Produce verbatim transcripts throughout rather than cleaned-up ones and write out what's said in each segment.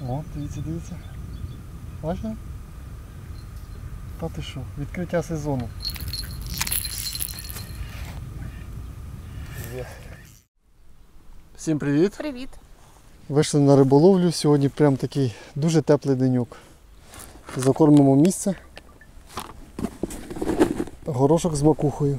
О, дивіться, дивіться. Бачите? Та ти що? Відкриття сезону. Всім привіт! Привіт! Вийшли на риболовлю. Сьогодні прям такий дуже теплий деньок. Закормимо місце. Горошок з макухою.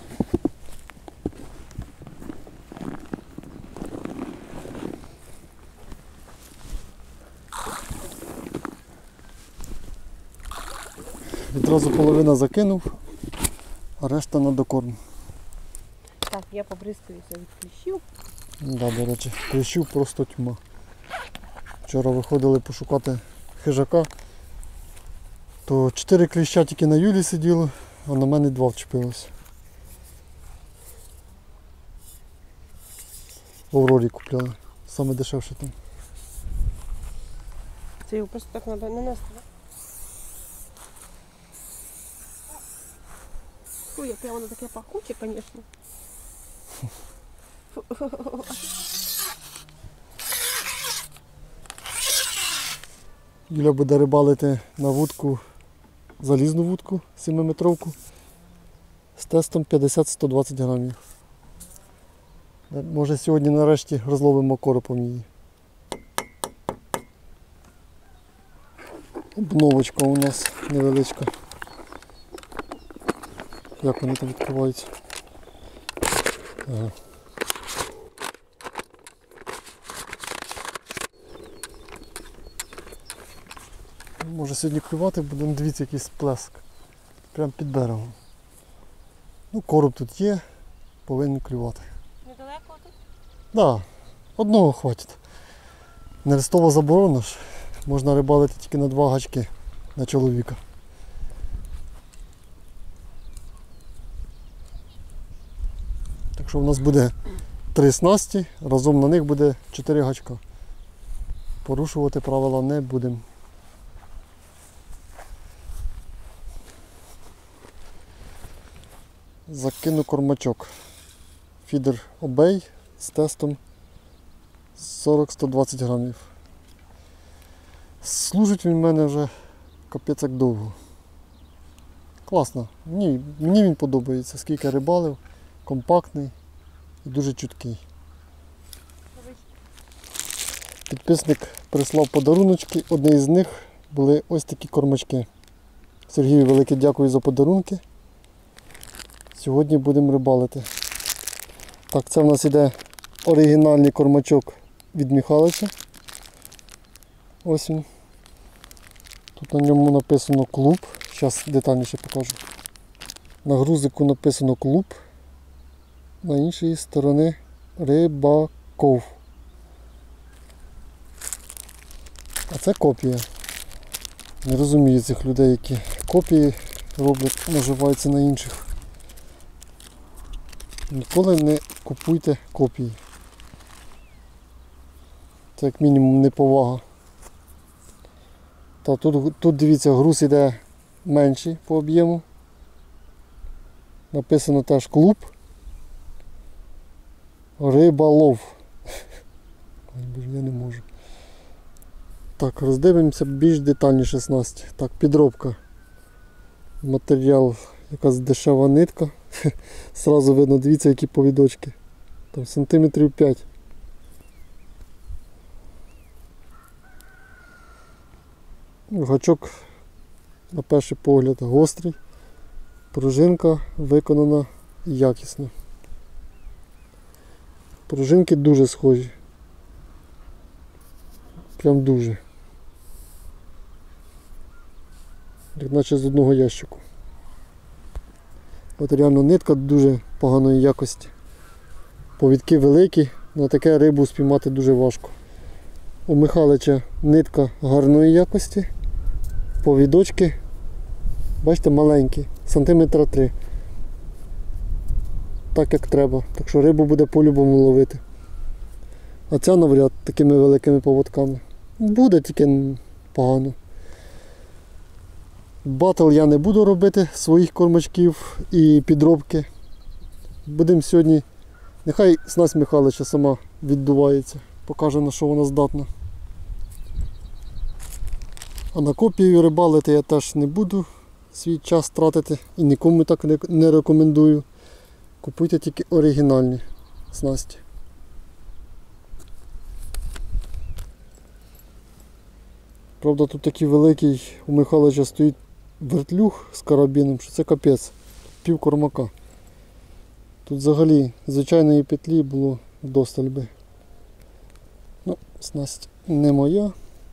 Відразу половина закинув, а решта на докорм. Так, я побризкаюся від кліщів. Да, до речі, кліщів просто тьма. Вчора виходили пошукати хижака, то чотири кліща тільки на Юлі сиділо, а на мене два вчепилося. В Аврорі купляли, саме дешевше там. Це його просто так треба нанести. Фу, яке воно таке пахуче, звісно. Юля буде рибалити на вудку, залізну вудку, сімиметровку, з тестом п'ятдесят сто двадцять грамів. Може сьогодні нарешті розловимо коропом її. Обновочка у нас невеличка. Як вони там відкриваються? Ага. Може сьогодні клювати будемо, дивіться, якийсь плеск. Прямо під берегом. Ну, короб тут є, повинен клювати. Недалеко тут? Так, да, одного хватить. Нерестова заборона ж. Можна рибалити тільки на два гачки на чоловіка. Так що у нас буде три снасті, разом на них буде чотири гачка. Порушувати правила не будемо. Закину кормачок. Фідер Obey з тестом сорок сто двадцять грамів. Служить він в мене вже капець як довго. Класно. Мені, мені він подобається, скільки рибалив, компактний і дуже чуткий. Підписник прислав подаруночки, одне з них були ось такі кормачки. Сергію велике дякую за подарунки. Сьогодні будемо рибалити. Так, це в нас іде оригінальний кормачок від Михайловича. Ось він. Тут на ньому написано клуб. Зараз детальніше покажу. На грузику написано клуб. На іншій стороні Рибаков. А це копія. Не розумію цих людей, які копії роблять, наживаються на інших. Ніколи не купуйте копії. Це як мінімум неповага. Та тут, тут дивіться, груз іде менший по об'єму. Написано теж клуб. Рибалов. Ой, боже, я не можу. Так, роздивимося більш детальніше снасть. Так, підробка. Матеріал, якась дешева нитка. Сразу видно, дивіться, які повідочки. Там сантиметрів п'ять. Гачок на перший погляд гострий. Пружинка виконана якісно. Пружинки дуже схожі. Прям дуже. Як наче з одного ящику. От реально нитка дуже поганої якості. Повідки великі, на таке рибу спіймати дуже важко. У Михайлича нитка гарної якості. Повідочки, бачите, маленькі, сантиметра три. Так як треба. Так що рибу буде по-любому ловити. А ця навряд такими великими поводками. Буде, тільки погано. Батл я не буду робити своїх кормачків і підробки. Будемо сьогодні, нехай снасть Михайлича сама віддувається, покаже, на що вона здатна. А на копію рибалити я теж не буду свій час тратити і нікому так не рекомендую. Купуйте тільки оригінальні снасті. Правда, тут такий великий у Михайловича стоїть вертлюг з карабіном, що це капець, пів кормака. Тут взагалі звичайної петлі було вдосталь би. Ну, снасть не моя.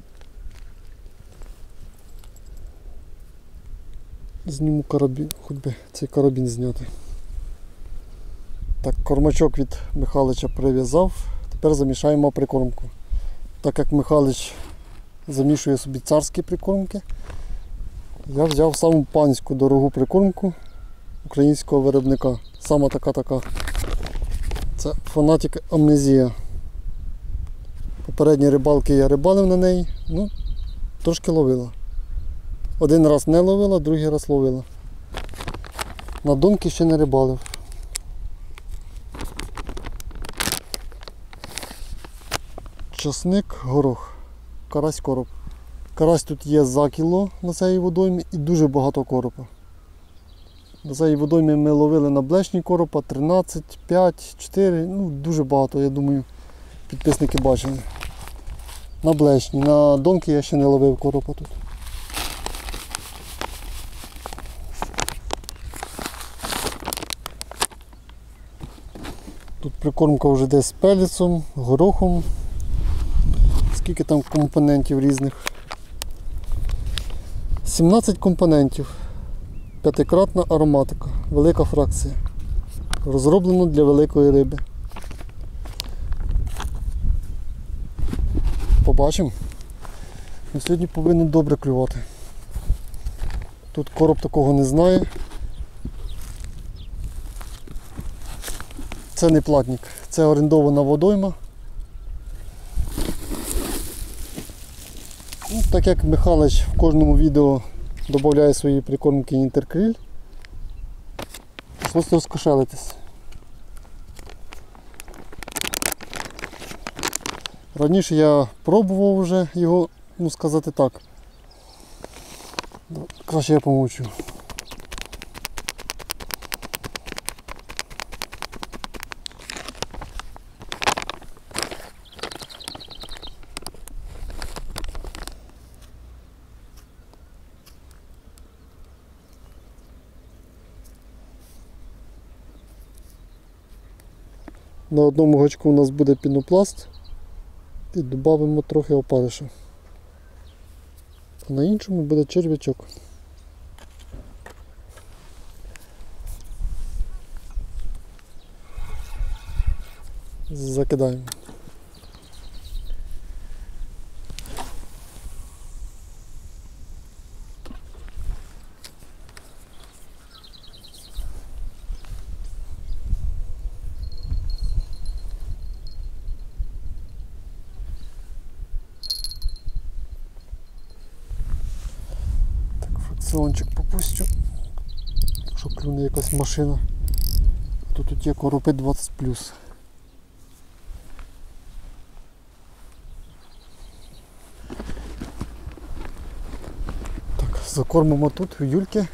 Зніму карабін, хоч би цей карабін зняти. Так, кормачок від Михайловича прив'язав. Тепер замішаємо прикормку. Так як Михайлович замішує собі царські прикормки, я взяв саму панську дорогу прикормку українського виробника. Сама така-така. Це Фанатик Амнезія. Попередні рибалки я рибалив на неї, ну, трошки ловила. Один раз не ловила, другий раз ловила. На донки ще не рибалив. Часник, горох, карась, короб. Карась тут є за кіло на цій водоймі і дуже багато коропа. На цій водоймі ми ловили на блешні коропа тринадцять, п'ять, чотири, ну дуже багато, я думаю, підписники бачили. На блешні, на донки я ще не ловив коропа тут. Тут прикормка вже десь з пеліцом, горохом. Скільки там компонентів різних? сімнадцять компонентів. П'ятикратна ароматика. Велика фракція. Розроблено для великої риби. Побачимо. Ну, сьогодні повинен добре клювати. Тут короб такого не знає. Це не платник, це орендована водойма. Ну, так як Михайлович в кожному відео додає свої прикормки інтеркриль, прийшлося розкошелитись. Раніше я пробував вже його, ну сказати так. Краще я помовчу. На одному гачку у нас буде пінопласт і додамо трохи опариша. А на іншому буде черв'ячок. Закидаємо. Фракціончик попустю, щоб клюне якась машина. Тут, тут є коропи двадцять плюс. Так, закормимо тут у Юльки.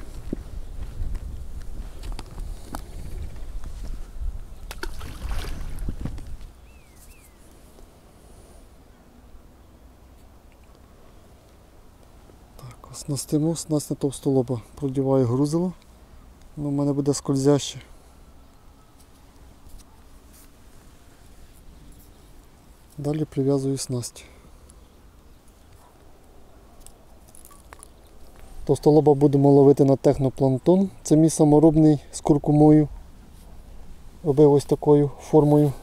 Оснастимо, снасть на товстолоба, продіваю грузило, воно в мене буде скользяще. Далі прив'язую снасть. Товстолоба будемо ловити на технопланктон, це мій саморобний з куркумою. Робив ось такою формою,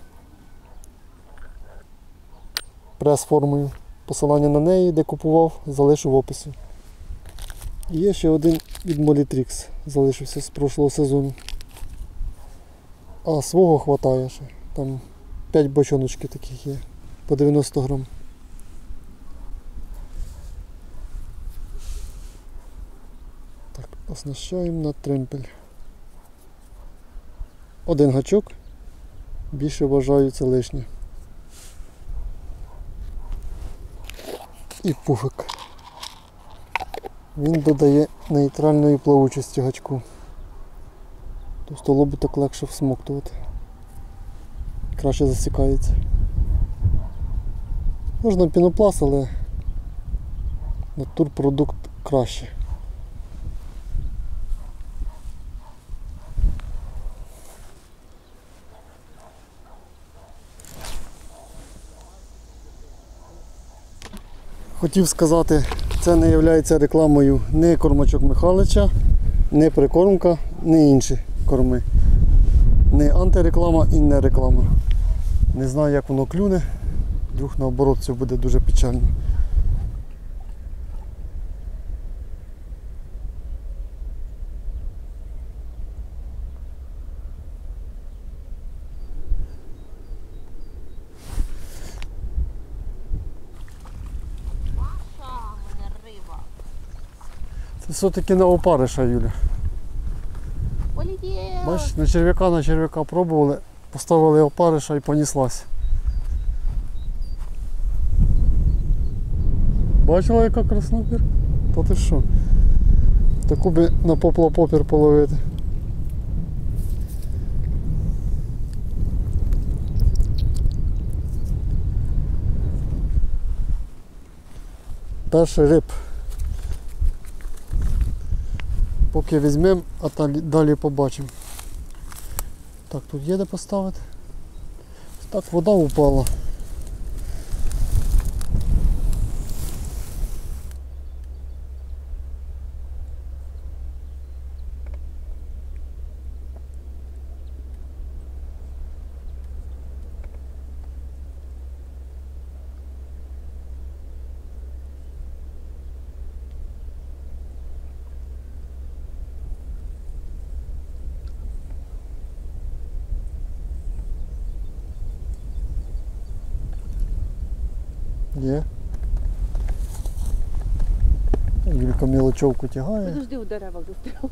прес-формою. Посилання на неї, де купував, залишу в описі. І є ще один від Molitrix, залишився з прошлого сезону. А свого хватає ще. Там п'ять бочоночків таких є, по дев'яносто грам. Так, оснащаємо на тремпель. Один гачок, більше вважаю це лишнє. І пуфик. Він додає нейтральної плавучості гачку. Товстолобу так легше всмоктувати. Краще засікається. Можна пінопласт, але натурпродукт краще. Хотів сказати, це не є рекламою ні кормачок Михайлича, ні прикормка, ні інші корми. Не антиреклама і не реклама. Не знаю, як воно клюне, вдруг наоборот це буде дуже печально. Це все-таки на опариша, Юля. Полетів! Бачиш, на черв'яка, на черв'яка пробували, поставили опариша і поніслась. Бачила, яка краснопір? Та ти що? Таку би на поплапопір половити. Перший риб. Поки візьмемо, а далі, далі побачимо. Так, тут є де поставити. Так, вода упала. Є. Юлька мілочовку тягає. Подожди, у деревах застряв.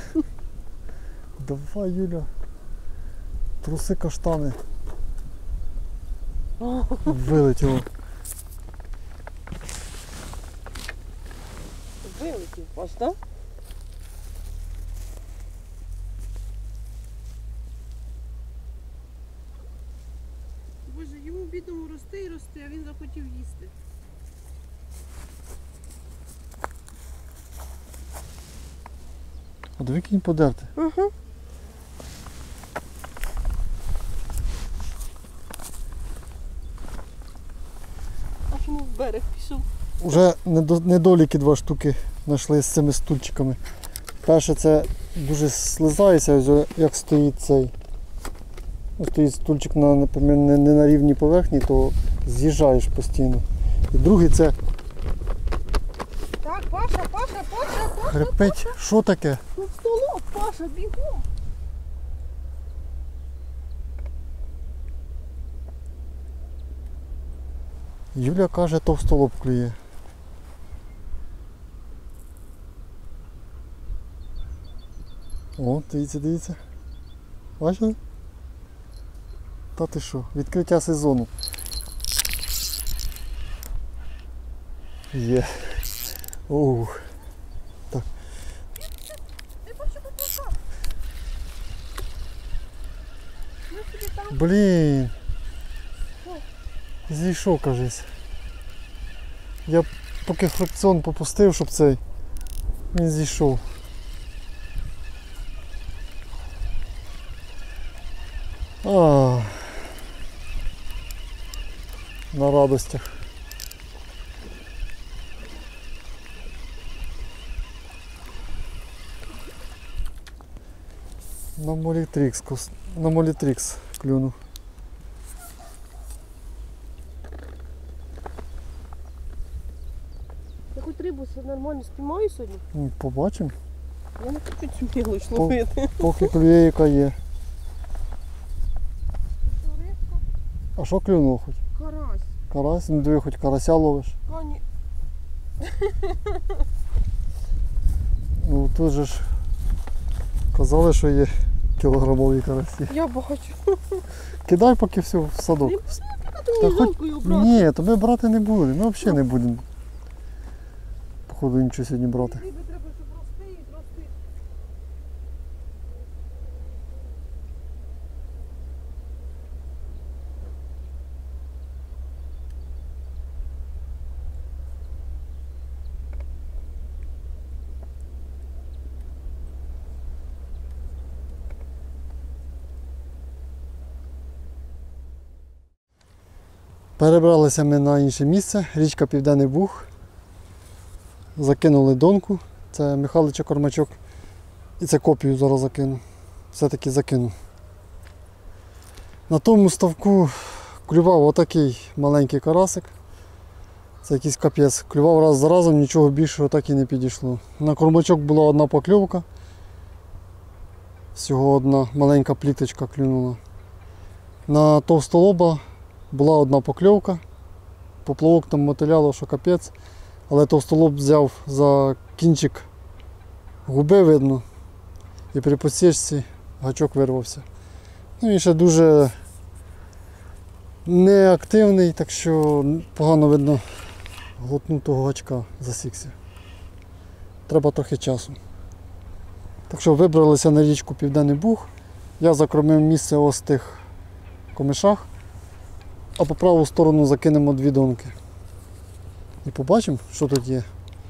Давай, Юля. Труси каштани. Вилетіло. Вилетів аж, так? Боже, йому бідному рости і рости, а він захотів їсти. От викинь подерти. Угу. Аж йому в берег пішов. Уже недо- недоліки два штуки знайшли з цими стульчиками. Перше, це дуже слизається, ось як стоїть цей. Ось стоїть стульчик на, наприклад, не, не на рівній поверхні, то з'їжджаєш постійно. І другий це Так, Паша, Паша, Паша, Паша. хрипить. Що таке? Ну, в столок, Паша, бігом. Юля каже, товстолоб клює. О, дивіться, дивіться. Бачите? Та ти що, відкриття сезону. Є. Ух. Так. Ти Паша, Паша. Ну, собі там. Блін. Зійшов, кажись. Я поки фрикціон попустив, щоб цей. Він зійшов. А. На радостях. На молітрікс, кос- на молітрікс клюнув. Я хоч рибу нормально спіймаю сьогодні. Ну, побачимо. Я не хочу цю мілоч ловити. Поки клює, яка є. Рибка, А що клюнув хоч? карась. Карась? Ну диви, хоч карася ловиш. Коні. Ну тут же ж казали, що є кілограмові карасі. Я бачу. Кидай поки все в садок. Не Та мені хоч- жалко його брати. Ні, то ми брати не будемо, ми взагалі не будемо. походу нічого сьогодні брати. Риби треба, щоб рости і рости. Перебралися ми на інше місце, річка Південний Буг. Закинули донку, це Михайлича Кормачок. І це копію зараз закину. Все-таки закину. На тому ставку клював отакий маленький карасик. Це якийсь капець. Клював раз за разом, нічого більшого так і не підійшло. На кормачок була одна покльовка. Всього одна маленька пліточка клюнула. На товстолоба була одна покльовка. Поплавок там мотиляло, що капець. Але товстолоб взяв за кінчик губи, видно. І при посічці гачок вирвався. Ну, він ще дуже неактивний, так що погано видно глотнув того гачка, засікся. Треба трохи часу. Так що вибралися на річку Південний Буг. Я закормив місце ось в тих комишах, а по праву сторону закинемо дві донки. І побачимо, що тут є.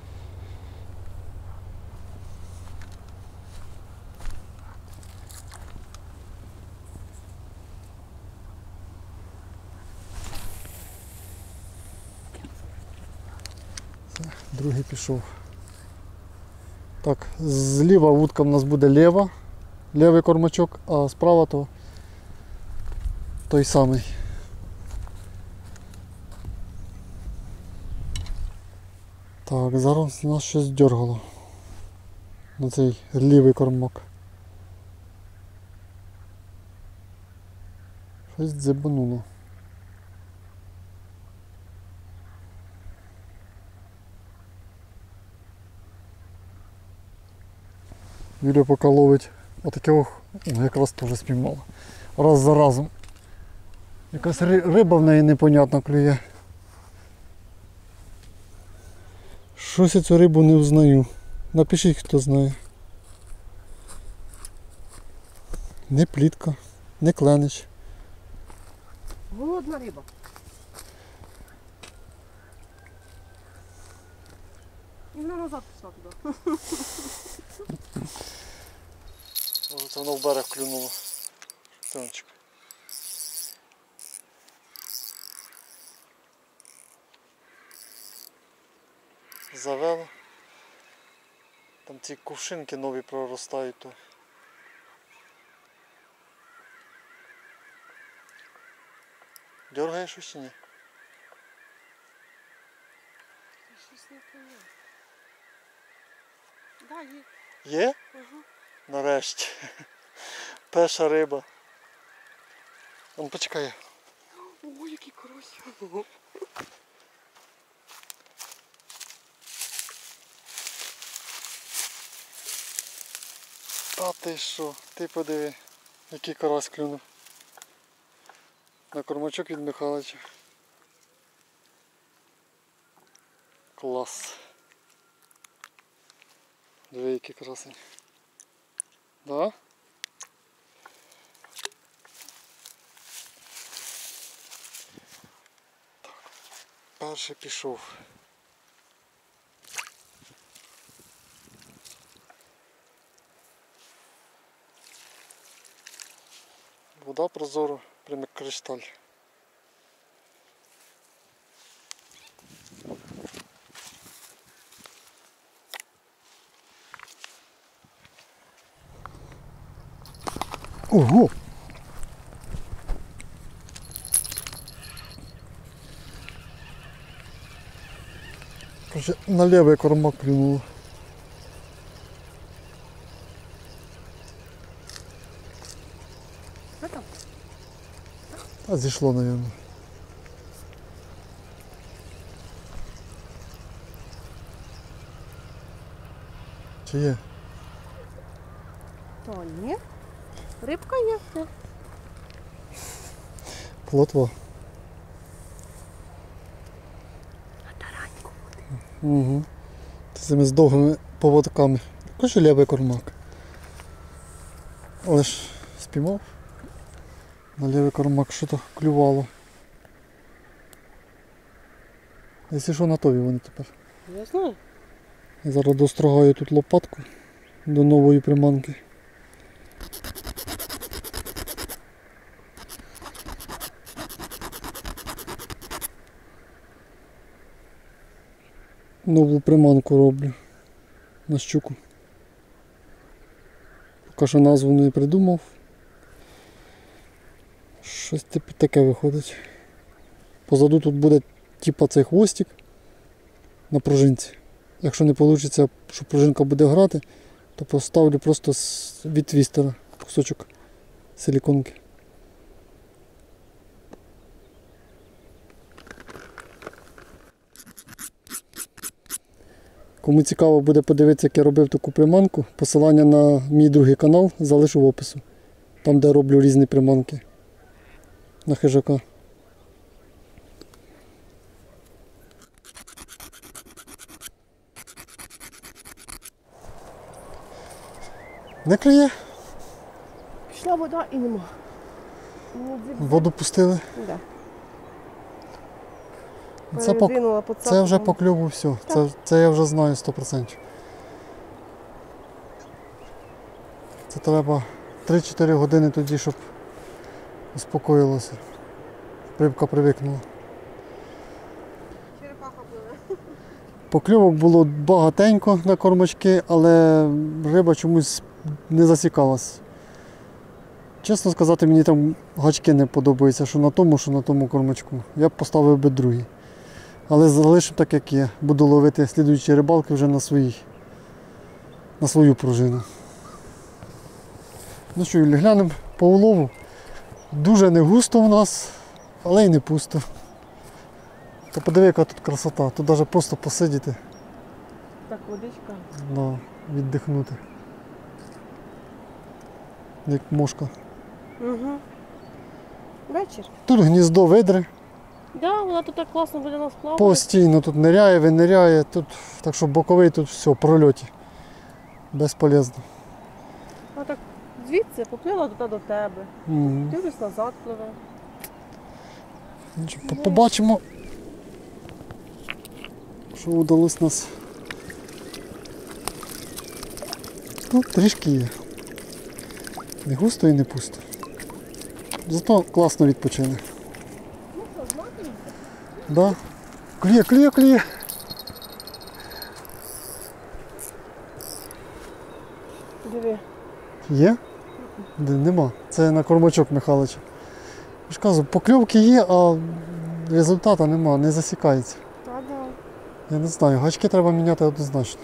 Це, другий пішов. Так, зліва вудка в нас буде лєва, лівий кормачок, а справа то той самий. Так, зараз нас щось дергало на цей лівий кормак. Щось дзибануло. Юля поки ловить отаке, ох, якраз теж спіймала. Раз за разом. Якась риба в неї непонятна клює. Щось я цю рибу не взнаю. Напишіть, хто знає. Не плітка, не кленич. Голодна риба. І вона назад пішла туди. Це воно в берег клюнуло. Сонечко. Завело. Там ці кувшинки нові проростають. То. Дергаєш щось чи ні? Щось не поняла. Да, є. Є? Ага. Нарешті. Перша риба. Он почекай. Ой, який карась. А ти що? Ти подиви, який карась клюнув. На кормачок від Михайлича. Клас. Диви, який красень. Да? Так. Перший пішов. Вода прозора, прямо як кришталь. Ого! Короче, на левый кормак клюнуло. Що там? А зійшло, наверное. Чи є? То ні. Рибка є. Все. Плотва. А тараньку. Угу. Ти з цими з довгими поводками. Також левий кормак. Але ж спіймав. На левий кормак що-то клювало. Якщо що, на тові вони тепер. Я знаю. Я зараз дострогаю тут лопатку до нової приманки. Нову приманку роблю на щуку. Поки що назву не придумав. Щось типу таке виходить. Позаду тут буде типа цей хвостик на пружинці. Якщо не вийде, що пружинка буде грати, то поставлю просто від твістера кусочок силіконки. Кому цікаво буде подивитися, як я робив таку приманку, посилання на мій другий канал залишу в опису. Там, де роблю різні приманки на хижака. Не клює? Пішла вода і нема. Ну, дзип-дзип. Воду пустили. Да. Це, пок... Передвинула по це вже цапу. по клюву все. Так. Це, це я вже знаю сто відсотків. Це треба три-чотири години тоді, щоб успокоїлося. Рибка привикнула. Черепаха пливе. Покльовок було багатенько на кормачки, але риба чомусь не засікалась. Чесно сказати, мені там гачки не подобаються, що на тому, що на тому кормачку. Я б поставив би другий. Але залишив так, як є. Буду ловити слідуючі рибалки вже на своїй, на свою пружину. Ну що, Юлі, глянемо по улову. Дуже не густо у нас, але й не пусто. То подиви, яка тут красота. Тут навіть просто посидіти, Так, водичка. да, віддихнути. Як мошка. Угу. Вечір. Тут гніздо видри. Да, вона тут так класно біля нас плаває. Постійно тут ниряє, виниряє. Тут, так що боковий тут все, в прольоті. Безполезно. Вона так звідси поплила туди до тебе. Мгм. Дивлюсь, назад пливе. Нічого, по- Побачимо, що вдалося нас. Ну, трішки є. Не густо і не пусто. Зато класно відпочили. Ну що, знати? Да. Клює, клює, клює. Диви. Є? Де, нема. Це на кормачок Михайловича. Я ж кажу, покльовки є, а результату нема, не засікається. А, да. Я не знаю, гачки треба міняти однозначно.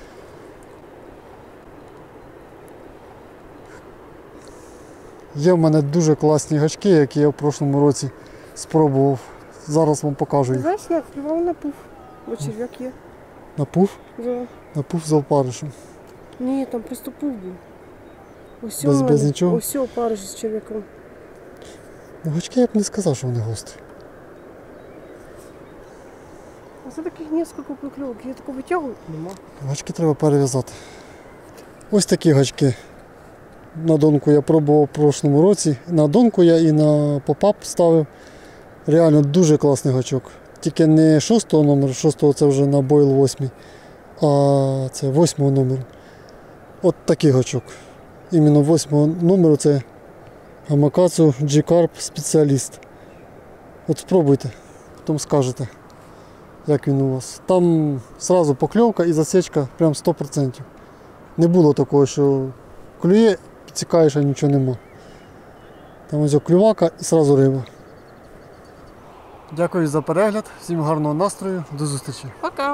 Є в мене дуже класні гачки, які я в прошлому році спробував. Зараз вам покажу їх. Знаєш, як плював на пуф. Бо черв'як є. На пуф, Да. на пуф з опаришем. Ні, там просто пуф був. Ось Без- у без мене. нічого? Ось опариш з черв'яком. Ну, гачки я б не сказав, що вони гострі. А це таких несколько покльовок. Я таку витягую. Нема. Гачки треба перев'язати. Ось такі гачки. На донку я пробував в прошлому році. На донку я і на попап ставив. Реально дуже класний гачок. Тільки не шостого номеру, шостого це вже на бойл восьмий, а це восьмого номеру. От такий гачок. Іменно восьмого номеру це Gamakatsu G-Carp спеціаліст. От спробуйте, потім скажете, як він у вас. Там одразу покльовка і засічка прям сто відсотків. Не було такого, що клює, підсікаєш, а нічого нема. Там ось клювака і одразу риба. Дякую за перегляд, всім гарного настрою, до зустрічі. Пока.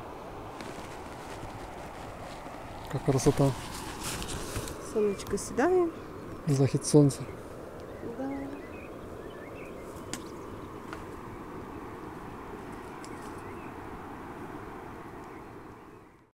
Яка красота, Сонечко сідає. захід сонця. Да.